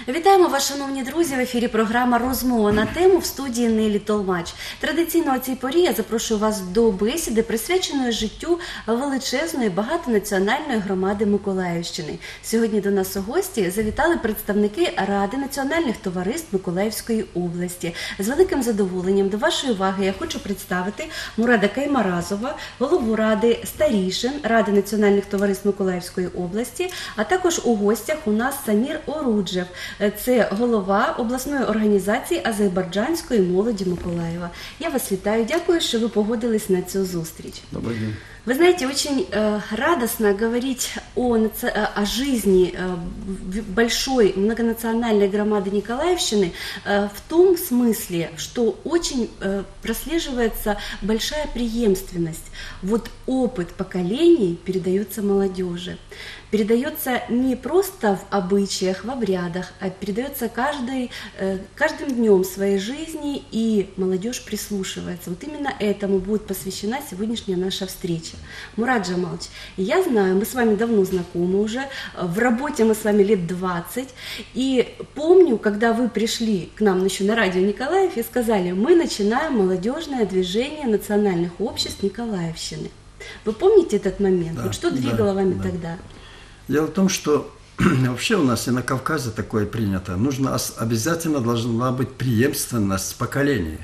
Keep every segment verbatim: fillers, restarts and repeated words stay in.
Вітаємо вас, шановні друзі, в ефірі програма «Розмова на тему» в студії Нелі Толмач. Традиційно о цій порі я запрошую вас до бесіди, присвяченої життю величезної багатонаціональної громади Миколаївщини. Сьогодні до нас у гості завітали представники Ради національних товариств Миколаївської області. З великим задоволенням до вашої уваги я хочу представити Мурада Каймаразова, голову Ради старішин Ради національних товариств Миколаївської області, а також у гостях у нас Самір Оруджев. Це голова обласної організації азербайджанської молоді Миколаева. Я вас вітаю, дякую, что вы погодились на эту зустріч. Добрый день. Вы знаете, очень э, радостно говорить о, о жизни э, большой многонациональной громады Николаевщины э, в том смысле, что очень э, прослеживается большая преемственность. Вот опыт поколений передается молодежи. Передается не просто в обычаях, в обрядах, а передается каждый, э, каждым днем своей жизни, и молодежь прислушивается. Вот именно этому будет посвящена сегодняшняя наша встреча. Мурад Джамалович, я знаю, мы с вами давно знакомы уже, в работе мы с вами лет двадцать, и помню, когда вы пришли к нам еще на радио Николаев и сказали, мы начинаем молодежное движение национальных обществ Николаевщины. Вы помните этот момент? Да, вот что двигало да, вами да. тогда? Дело в том, что вообще у нас и на Кавказе такое принято. Нужно, обязательно должна быть преемственность поколений.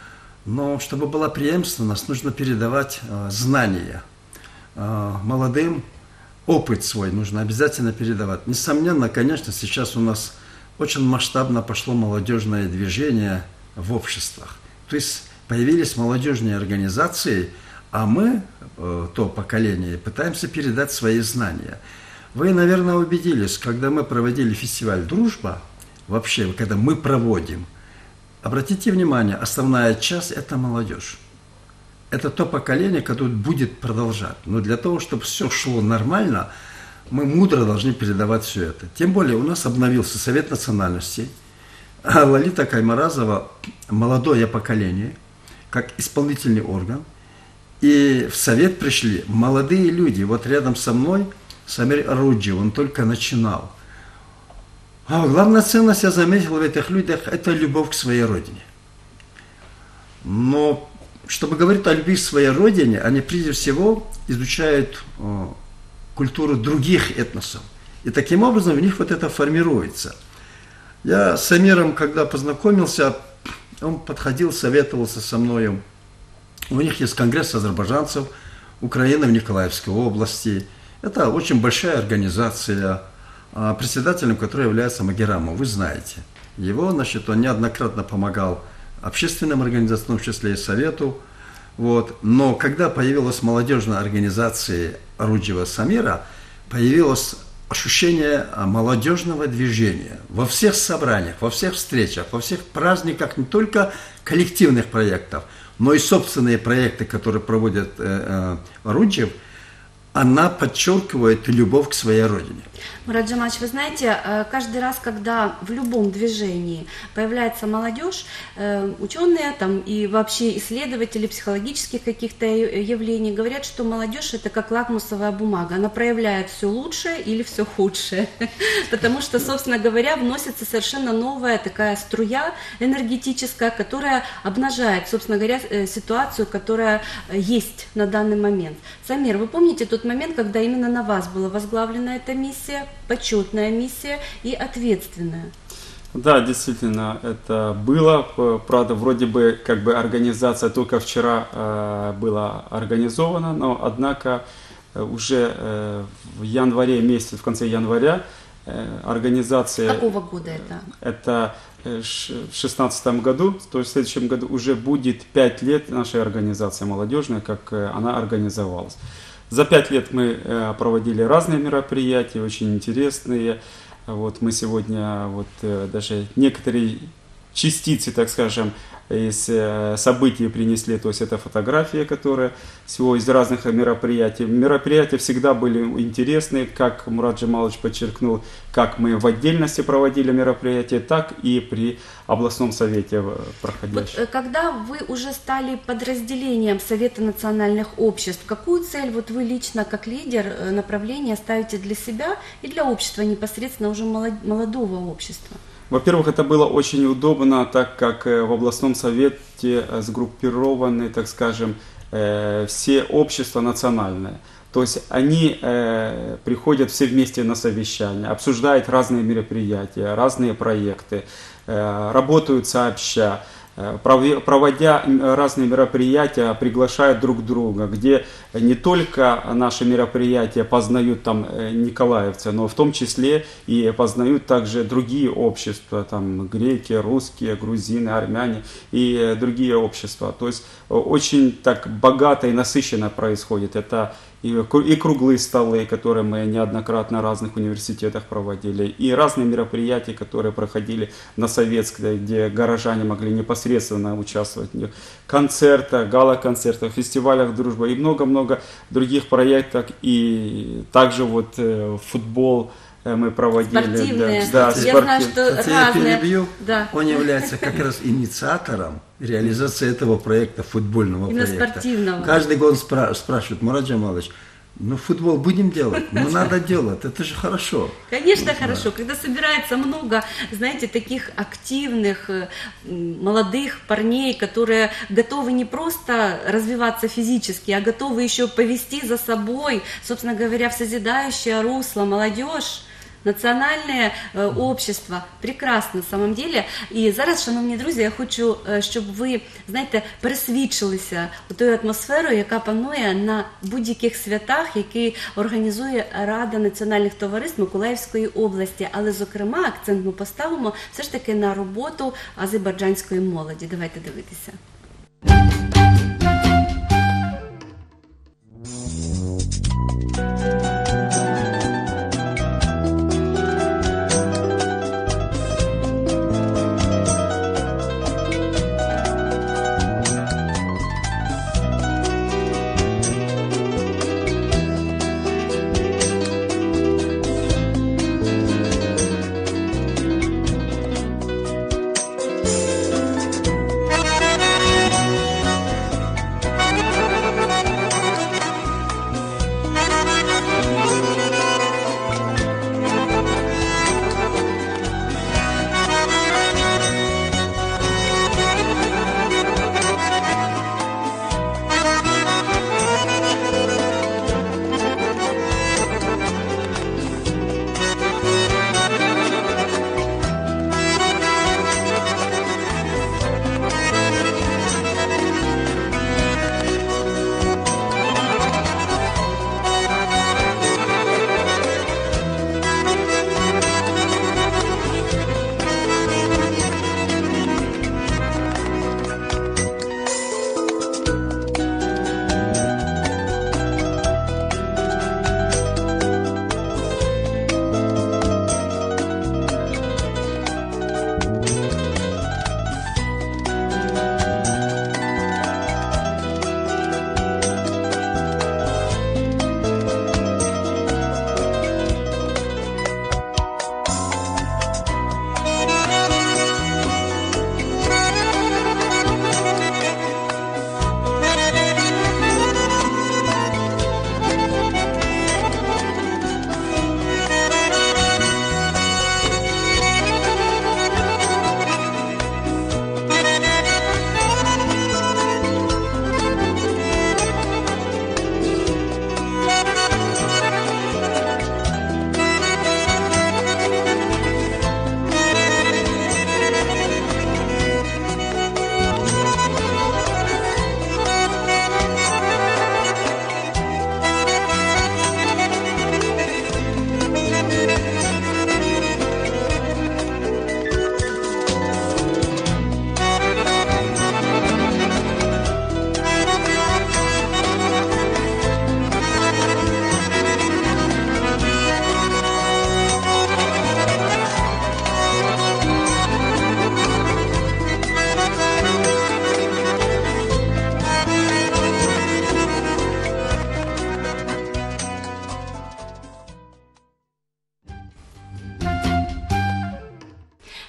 Но чтобы была преемственность, нужно передавать э, знания. Э, молодым опыт свой нужно обязательно передавать. Несомненно, конечно, сейчас у нас очень масштабно пошло молодежное движение в обществах. То есть появились молодежные организации, а мы, э, то поколение, пытаемся передать свои знания. Вы, наверное, убедились, когда мы проводили фестиваль «Дружба», вообще, когда мы проводим, обратите внимание, основная часть – это молодежь. Это то поколение, которое будет продолжать. Но для того, чтобы все шло нормально, мы мудро должны передавать все это. Тем более у нас обновился Совет национальностей. Лолита Каймаразова – молодое поколение, как исполнительный орган. И в Совет пришли молодые люди. Вот рядом со мной – Самир Оруджев, он только начинал. А главная ценность, я заметил в этих людях, это любовь к своей родине. Но, чтобы говорить о любви к своей родине, они прежде всего изучают э, культуру других этносов. И таким образом в них вот это формируется. Я с Самиром, когда познакомился, он подходил, советовался со мной. У них есть конгресс азербайджанцев Украины в Николаевской области. Это очень большая организация, председателем которой является Магерамов, вы знаете. Его, значит, он неоднократно помогал общественным организациям, в том числе и Совету. Вот. Но когда появилась молодежная организация Оруджева Самира, появилось ощущение молодежного движения. Во всех собраниях, во всех встречах, во всех праздниках, не только коллективных проектов, но и собственные проекты, которые проводит э, э, Оруджев, она подчеркивает любовь к своей родине. Мурад Джамалович, вы знаете, каждый раз, когда в любом движении появляется молодежь, ученые там, и вообще исследователи психологических каких-то явлений говорят, что молодежь это как лакмусовая бумага, она проявляет все лучшее или все худшее, потому что, собственно говоря, вносится совершенно новая такая струя энергетическая, которая обнажает, собственно говоря, ситуацию, которая есть на данный момент. Самир, вы помните тот момент, когда именно на вас была возглавлена эта миссия, почетная миссия и ответственная? Да, действительно, это было. Правда, вроде бы как бы организация только вчера э, была организована, но однако уже э, в январе месяце, в конце января э, организация... Какого года это? Это в шестнадцатом году, то есть в следующем году уже будет пять лет нашей организации молодежной, как она организовалась. За пять лет мы проводили разные мероприятия, очень интересные. Вот мы сегодня вот даже некоторые частицы, так скажем, из событий принесли, то есть это фотографии, которые всего из разных мероприятий. Мероприятия всегда были интересные, как Мурад Джамалович подчеркнул, как мы в отдельности проводили мероприятия, так и при областном совете проходящем. Вот, когда вы уже стали подразделением Совета национальных обществ, какую цель вот вы лично как лидер направления ставите для себя и для общества, непосредственно уже молодого общества? Во-первых, это было очень удобно, так как в областном совете сгруппированы, так скажем, все общества национальные. То есть они э, приходят все вместе на совещания, обсуждают разные мероприятия, разные проекты, э, работают сообща, э, проводя разные мероприятия, приглашают друг друга, где не только наши мероприятия познают там николаевцы, но в том числе и познают также другие общества, там греки, русские, грузины, армяне и другие общества. То есть очень так богато и насыщенно происходит. Это и круглые столы, которые мы неоднократно в разных университетах проводили, и разные мероприятия, которые проходили на Советской, где горожане могли непосредственно участвовать в них, концертах, гала-концертах, фестивалях дружбы и много-много других проектов, и также вот э, футбол мы проводили. Спортивные. Да, я спортив... знаю, что Кстати, разные. Я перебью. Да. Он является как раз инициатором реализации этого проекта, футбольного Именно проекта. спортивного. Каждый год спра- спрашивает: Мурат Джамалович, ну футбол будем делать? Ну надо делать, это же хорошо. Конечно, Да. хорошо. Когда собирается много, знаете, таких активных, молодых парней, которые готовы не просто развиваться физически, а готовы еще повести за собой, собственно говоря, в созидающее русло молодежь, національне е, общество. Прекрасно, на самом деле. І зараз, шановні друзі, я хочу, е, щоб ви, знаєте, пересвідчилися у тою атмосферою, яка панує на будь-яких святах, які організує Рада національних товариств Миколаївської області. Але, зокрема, акцент ми поставимо все ж таки на роботу азербайджанської молоді. Давайте дивитися.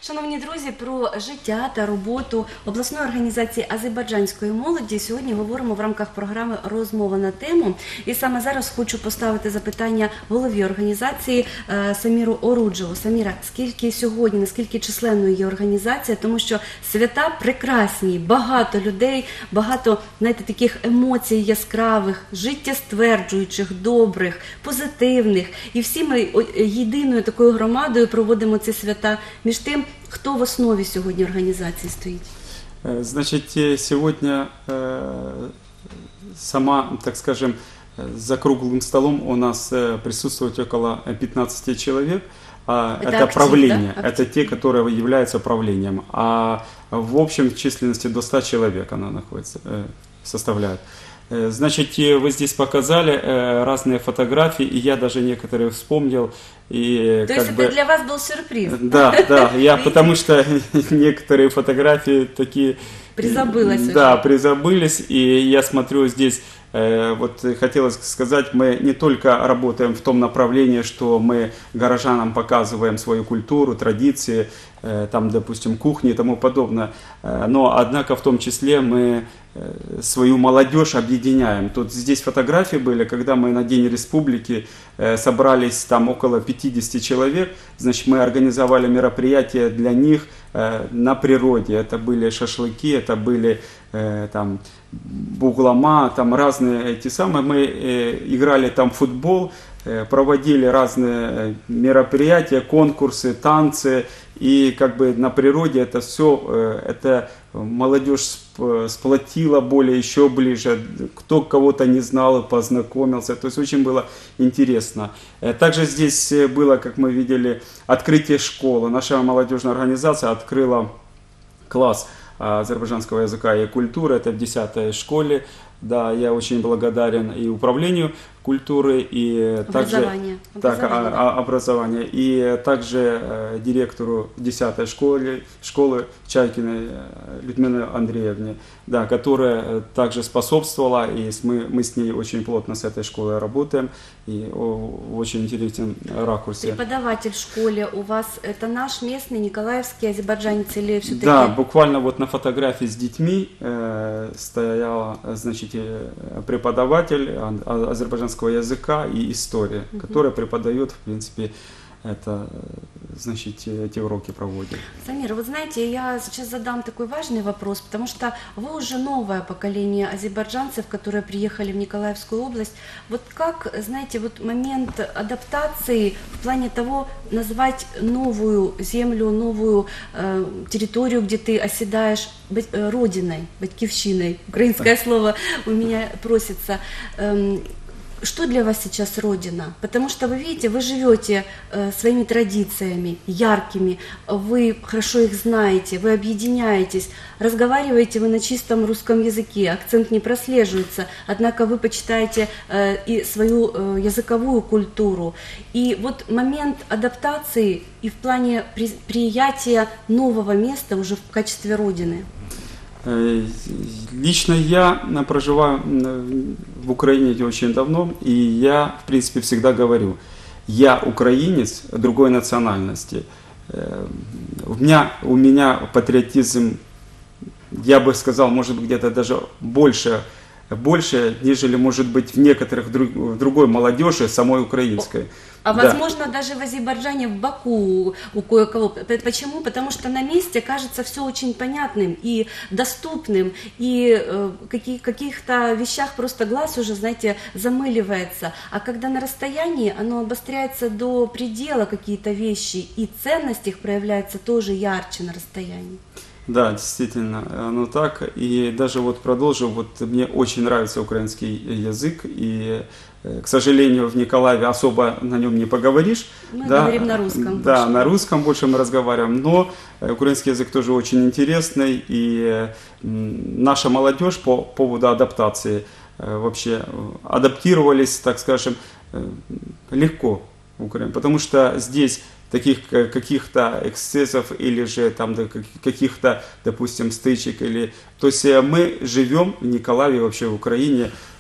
Шановні друзі, про життя та роботу обласної організації азербайджанської молоді сьогодні говоримо в рамках програми «Розмова на тему». І саме зараз хочу поставити запитання голові організації е, Саміру Оруджеву. Саміра, скільки сьогодні, наскільки численною є організація? Тому що свята прекрасні, багато людей, багато, знаєте, таких емоцій яскравих, життєстверджуючих, добрих, позитивних. І всі ми єдиною такою громадою проводимо ці свята. Між тим, хто в основі сьогодні організації стоїть? Значит, сегодня сама, так скажем, за круглым столом у нас присутствует около пятнадцати человек. Это, это актив, правление, да? Это те, которые являются правлением. А в общем численности до ста человек она находится, составляет. Значит, вы здесь показали разные фотографии, и я даже некоторые вспомнил. И То как есть бы... это для вас был сюрприз? Да, да, я потому что некоторые фотографии такие... Призабылось. Да, уже. призабылись, и я смотрю здесь, э, вот хотелось сказать, мы не только работаем в том направлении, что мы горожанам показываем свою культуру, традиции, э, там, допустим, кухни и тому подобное, э, но, однако, в том числе мы э, свою молодежь объединяем. Тут здесь фотографии были, когда мы на День Республики э, собрались там около пятидесяти человек, значит, мы организовали мероприятия для них, на природе. Это были шашлыки, это были э, там буглама, там разные эти самые. Мы э, играли там в футбол, э, проводили разные мероприятия, конкурсы, танцы. И как бы на природе это все, э, это молодежь сплотила более, еще ближе. Кто кого-то не знал, познакомился. То есть очень было интересно. Также здесь было, как мы видели, открытие школы. Наша молодежная организация открыла класс азербайджанского языка и культуры. Это в десятой школе. Да, я очень благодарен и управлению культуры, и образование. также так, образование. А, а, образование, и также э, директору десятой школы, школы Чайкиной Людмиле Андреевне, да, которая также способствовала, и мы, мы с ней очень плотно с этой школой работаем, и о, в очень интересном ракурсе. Преподаватель в школе у вас это наш местный николаевский азербайджанец или все-таки? Да, буквально вот на фотографии с детьми э, стоял, значит, преподаватель азербайджанского языка и истории, угу. который преподает, в принципе, это, значит, эти уроки проводит. Самир, вот знаете, я сейчас задам такой важный вопрос, потому что вы уже новое поколение азербайджанцев, которые приехали в Николаевскую область. Вот как, знаете, вот момент адаптации в плане того, назвать новую землю, новую э, территорию, где ты оседаешь, э, родиной, батькивщиной, украинское слово у меня просится. Э, Что для вас сейчас Родина? Потому что вы видите, вы живете э, своими традициями, яркими, вы хорошо их знаете, вы объединяетесь, разговариваете вы на чистом русском языке, акцент не прослеживается, однако вы почитаете э, и свою э, языковую культуру. И вот момент адаптации и в плане при, приятия нового места уже в качестве Родины. Лично я проживаю в Украине очень давно, и я, в принципе, всегда говорю, я украинец другой национальности. У меня, у меня патриотизм, я бы сказал, может быть, где-то даже больше, больше, нежели, может быть, в некоторых друг, в другой молодежи, самой украинской. А да. Возможно, даже в Азербайджане, в Баку у кое-кого. Почему? Потому что на месте кажется все очень понятным и доступным, и э, каких, каких-то вещах просто глаз уже, знаете, замыливается. А когда на расстоянии, оно обостряется до предела, какие-то вещи, и ценность их проявляется тоже ярче на расстоянии. Да, действительно, оно так. И даже вот продолжу, вот мне очень нравится украинский язык, и, к сожалению, в Николаеве особо на нем не поговоришь. Мы да, говорим на русском. Да, больше. на русском больше мы разговариваем, но украинский язык тоже очень интересный, и наша молодежь по поводу адаптации вообще адаптировались, так скажем, легко в Украине, потому что здесь таких каких-то эксцессов или же там каких-то, допустим, стычек или, то есть мы живем в Николаеве, вообще в Украине,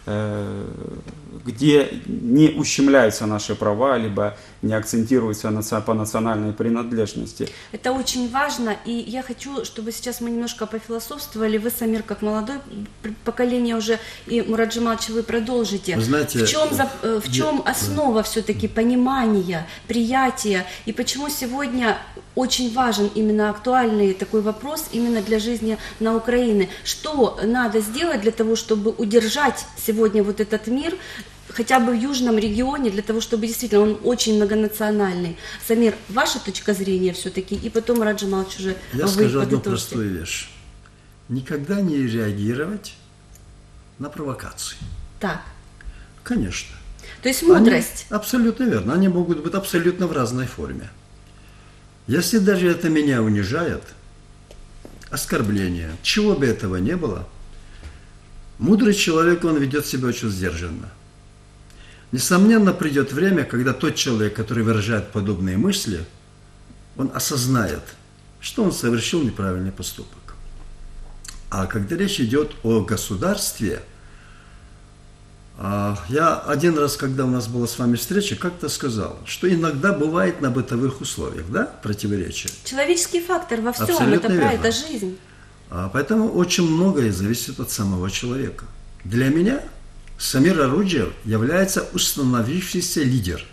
где не ущемляются наши права, либо не акцентируются по национальной принадлежности. Это очень важно, и я хочу, чтобы сейчас мы немножко пофилософствовали. Вы, Самир, как молодое поколение уже, и Мурат Джамалович, вы продолжите. Вы знаете, в чем, в чем я... основа все-таки понимания, приятия, и почему сегодня очень важен именно актуальный такой вопрос именно для жизни на Украине? Что надо сделать для того, чтобы удержать сегодня вот этот мир, хотя бы в южном регионе, для того, чтобы действительно он очень многонациональный? Самир, ваша точка зрения все-таки, и потом Мурат Джамалович уже Я вы скажу одну подытожьте. простую вещь. Никогда не реагировать на провокации. Так. Конечно. То есть мудрость. Они, абсолютно верно. Они могут быть абсолютно в разной форме. Если даже это меня унижает, оскорбление, чего бы этого не было, мудрый человек, он ведет себя очень сдержанно. Несомненно, придет время, когда тот человек, который выражает подобные мысли, он осознает, что он совершил неправильный поступок. А когда речь идет о государстве, я один раз, когда у нас была с вами встреча, как-то сказал, что иногда бывает на бытовых условиях, да, противоречия. Человеческий фактор во всем, Абсолютно это правда, верно. это жизнь. Поэтому очень многое зависит от самого человека. Для меня Самир Оруджев является установившийся лидер.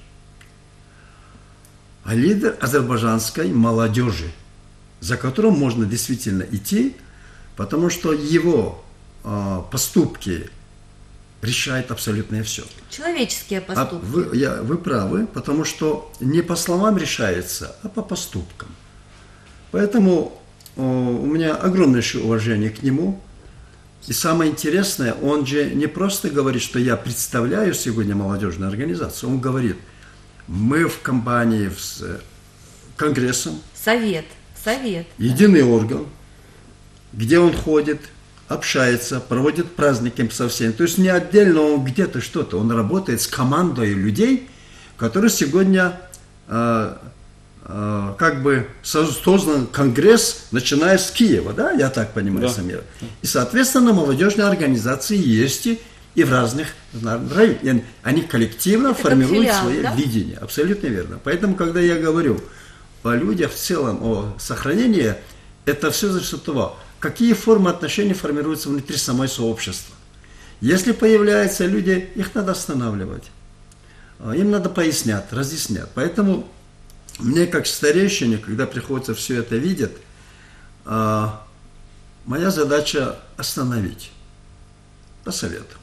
А лидер азербайджанской молодежи, за которым можно действительно идти, потому что его э, поступки решает абсолютно все. Человеческие поступки. А вы, я, вы правы, потому что не по словам решается, а по поступкам. Поэтому о, у меня огромнейшее уважение к нему. И самое интересное, он же не просто говорит, что я представляю сегодня молодежную организацию, он говорит, мы в компании с Конгрессом, Совет, совет. единый орган, где он ходит, общается, проводит праздники со всеми. То есть не отдельно он где-то что-то, он работает с командой людей, которые сегодня э, э, как бы создан Конгресс, начиная с Киева, да, я так понимаю, да. Самир. И, соответственно, молодежные организации есть и, и в разных районах. Они коллективно это формируют филиал, свое да? видение. Абсолютно верно. Поэтому, когда я говорю о людях в целом, о сохранении, это все зависит от того, какие формы отношений формируются внутри самой сообщества. Если появляются люди, их надо останавливать. Им надо пояснять, разъяснять. Поэтому мне, как старейшине, когда приходится все это видеть, моя задача остановить, посоветовать.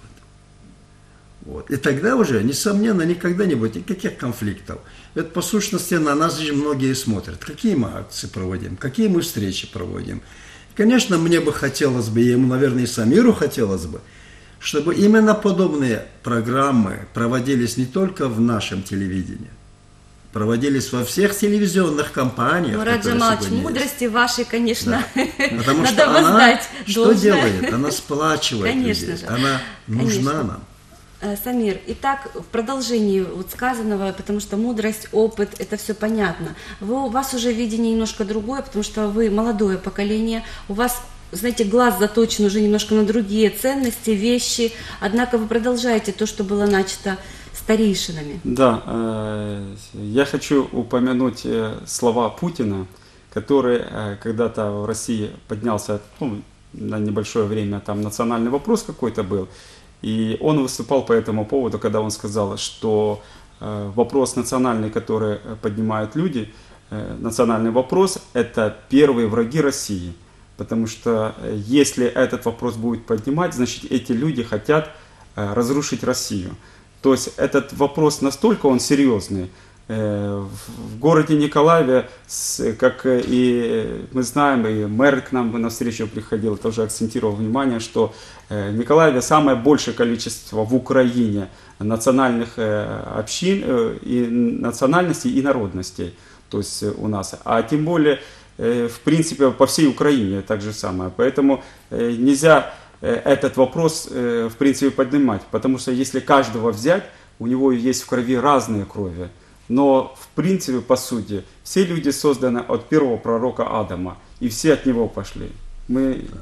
Вот. И тогда уже, несомненно, никогда не будет никаких конфликтов. Ведь по сущности на нас же многие смотрят, какие мы акции проводим, какие мы встречи проводим. Конечно, мне бы хотелось бы, и ему, наверное, и Самиру хотелось бы, чтобы именно подобные программы проводились не только в нашем телевидении, проводились во всех телевизионных компаниях. Мурат Джамалович, мудрости вашей, конечно, да. Потому надо что воздать она что делает? Она сплачивает конечно людей, же. она нужна конечно. нам. Самир, итак, в продолжении вот сказанного, потому что мудрость, опыт, это все понятно. Вы, у вас уже видение немножко другое, потому что вы молодое поколение, у вас, знаете, глаз заточен уже немножко на другие ценности, вещи, однако вы продолжаете то, что было начато старейшинами. Да, э, я хочу упомянуть э, слова Путина, который э, когда-то в России поднялся, ну, на небольшое время, там национальный вопрос какой-то был. И он выступал по этому поводу, когда он сказал, что э, вопрос национальный, который поднимают люди, э, национальный вопрос – это первые враги России. Потому что э, если этот вопрос будет поднимать, значит эти люди хотят э, разрушить Россию. То есть этот вопрос настолько он серьезный. Э, в, в городе Николаеве, с, как и мы знаем, и мэр к нам на встречу приходил, тоже акцентировал внимание, что в Николаеве самое большее количество в Украине национальных общин, и национальностей и народностей, то есть у нас, а тем более, в принципе, по всей Украине так же самое. Поэтому нельзя этот вопрос, в принципе, поднимать, потому что если каждого взять, у него есть в крови разные крови. Но, в принципе, по сути, все люди созданы от первого пророка Адама, и все от него пошли. Мы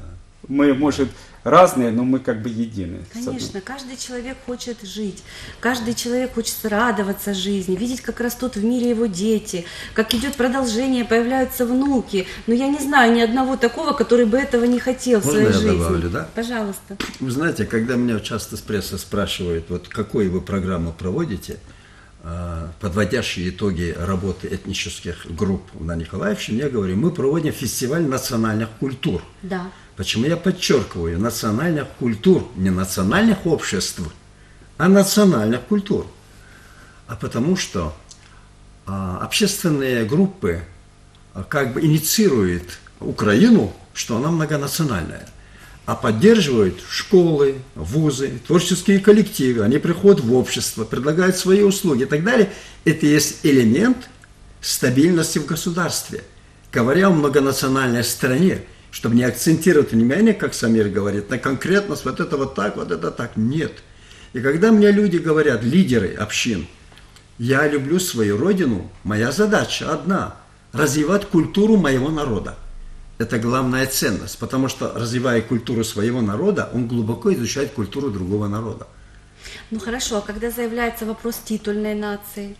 мы, может, разные, но мы как бы едины. Конечно, каждый человек хочет жить, каждый человек хочет радоваться жизни, видеть, как растут в мире его дети, как идет продолжение, появляются внуки. Но я не знаю ни одного такого, который бы этого не хотел в Можно своей я жизни. добавлю, да? Пожалуйста. Вы знаете, когда меня часто с прессы спрашивают, вот какую вы программу проводите, подводящие итоги работы этнических групп на Николаевщине, я говорю, мы проводим фестиваль национальных культур. Да. Почему я подчеркиваю национальных культур, не национальных обществ, а национальных культур? А потому что а, общественные группы а, как бы инициируют Украину, что она многонациональная, а поддерживают школы, вузы, творческие коллективы, они приходят в общество, предлагают свои услуги и так далее. Это есть элемент стабильности в государстве. Говоря о многонациональной стране, чтобы не акцентировать внимание, как Самир говорит, на конкретность, вот это вот так, вот это так. Нет. И когда мне люди говорят, лидеры общин, я люблю свою родину, моя задача одна – развивать культуру моего народа. Это главная ценность, потому что, развивая культуру своего народа, он глубоко изучает культуру другого народа. Ну хорошо, а когда заявляется вопрос титульной нации?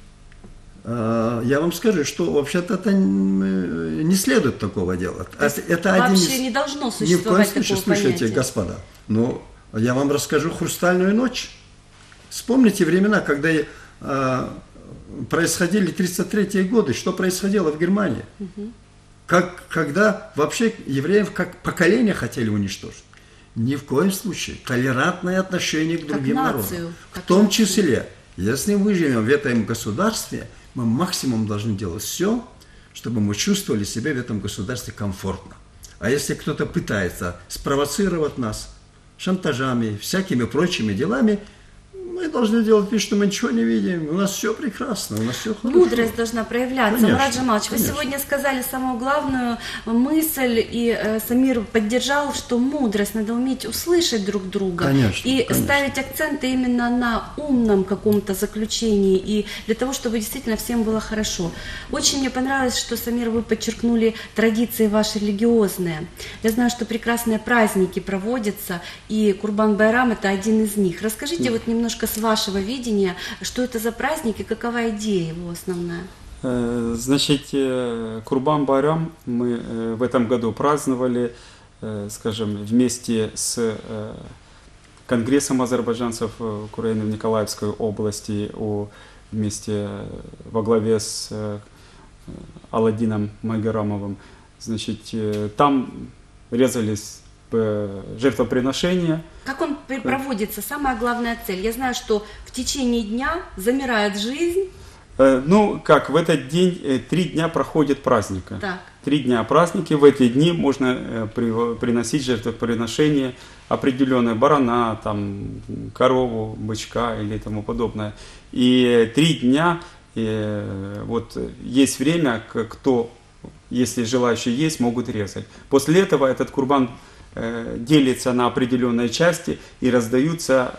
Я вам скажу, что вообще-то это не следует такого делать. Это, это вообще один из... не должно существовать ни в коем случае, такого слушайте, понятия. господа, но я вам расскажу «Хрустальную ночь». Вспомните времена, когда э, происходили тридцать третьи годы, что происходило в Германии. Угу. Как, когда вообще евреев как поколение хотели уничтожить. Ни в коем случае. Толерантное отношение к другим как народам. нацию, в том числе, если мы живем в этом государстве, мы максимум должны делать все, чтобы мы чувствовали себя в этом государстве комфортно. А если кто-то пытается спровоцировать нас шантажами, всякими прочими делами, мы должны делать вид, что мы ничего не видим. У нас все прекрасно, у нас все хорошо. Мудрость должна проявляться. Конечно, Мурат Джамалович, вы конечно. сегодня сказали самую главную мысль, и э, Самир поддержал, что мудрость, надо уметь услышать друг друга. Конечно, и конечно. ставить акценты именно на умном каком-то заключении, и для того, чтобы действительно всем было хорошо. Очень мне понравилось, что, Самир, вы подчеркнули традиции ваши религиозные. Я знаю, что прекрасные праздники проводятся, и Курбан-Байрам – это один из них. Расскажите mm. вот немножко с вашего видения, что это за праздник и какова идея его основная? Значит, Курбан-Байрам мы в этом году праздновали, скажем, вместе с Конгрессом азербайджанцев Украины в Николаевской области, вместе во главе с Аладдином Майгарамовым. Значит, там резались жертвоприношения. Как он проводится? Самая главная цель. Я знаю, что в течение дня замирает жизнь. Ну, как в этот день три дня проходит праздника. Так. Три дня праздники. В эти дни можно приносить жертвоприношения определенные, барана, там, корову, бычка или тому подобное. И три дня, и вот есть время, кто, если желающие есть, могут резать. После этого этот курбан делится на определенные части и раздаются,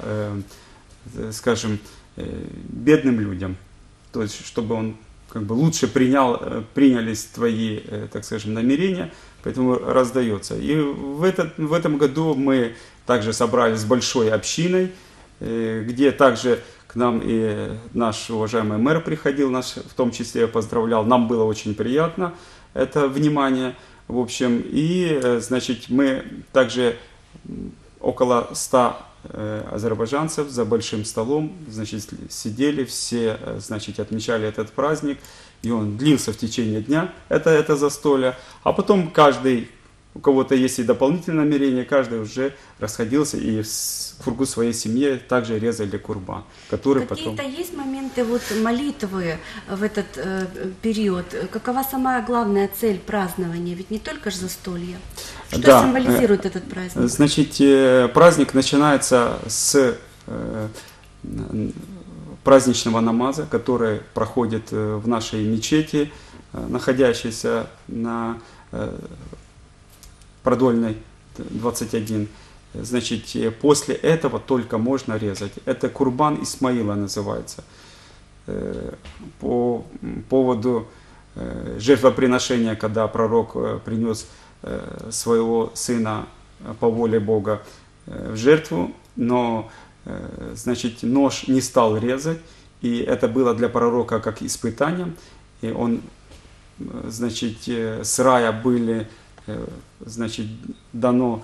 скажем, бедным людям. То есть, чтобы он как бы лучше принял, принялись твои, так скажем, намерения, поэтому раздается. И в, этот, в этом году мы также собрались с большой общиной, где также к нам и наш уважаемый мэр приходил, наш в том числе поздравлял. Нам было очень приятно это внимание. В общем, и, значит, мы также около ста азербайджанцев за большим столом, значит, сидели, все, значит, отмечали этот праздник, и он длился в течение дня, это, это застолье, а потом каждый, у кого-то есть и дополнительное намерение, каждый уже расходился и в кругу своей семьи также резали курбан, который Какие-то потом... есть моменты вот молитвы в этот э, период? Какова самая главная цель празднования? Ведь не только же застолье. Что да, символизирует этот праздник? Значит, праздник начинается с э, праздничного намаза, который проходит в нашей мечети, находящейся на э, Продольной двадцать один. Значит, после этого только можно резать. Это курбан Исмаила называется. По поводу жертвоприношения, когда пророк принес своего сына по воле Бога в жертву, но, значит, нож не стал резать, и это было для пророка как испытанием, и он, значит, с рая были, значит, дано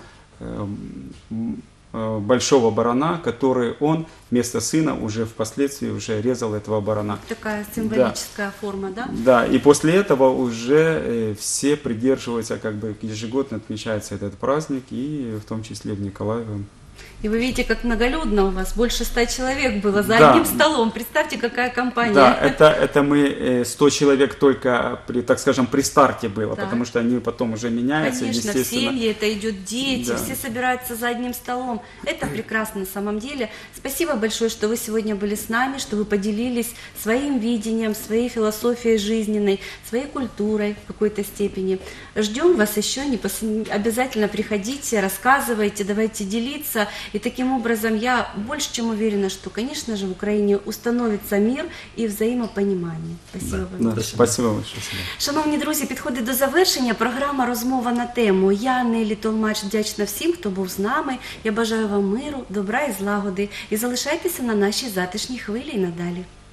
большого барана, который он вместо сына уже впоследствии уже резал этого барана. Такая символическая да. форма, да? Да, и после этого уже все придерживаются, как бы ежегодно отмечается этот праздник, и в том числе в Николаеве. И вы видите, как многолюдно у вас, больше ста человек было за да. одним столом. Представьте, какая компания. Да, это, это мы, сто человек только, при, так скажем, при старте было, да. потому что они потом уже меняются. Конечно, в семье это идет дети, да. все собираются за одним столом. Это прекрасно на самом деле. Спасибо большое, что вы сегодня были с нами, что вы поделились своим видением, своей философией жизненной, своей культурой в какой-то степени. Ждем вас еще, не пос... обязательно приходите, рассказывайте, давайте делиться. И таким образом я больше чем уверена, что, конечно же, в Украине установится мир і взаємопонімання. Спасибо да, вам. Да, спасибо большое. Шановні друзі, підходить до завершення програма «Розмова на тему». Я, Нелі Толмач, вдячна всім, хто був з нами. Я бажаю вам миру, добра і злагоди. І залишайтеся на нашій затишній хвилі і надалі.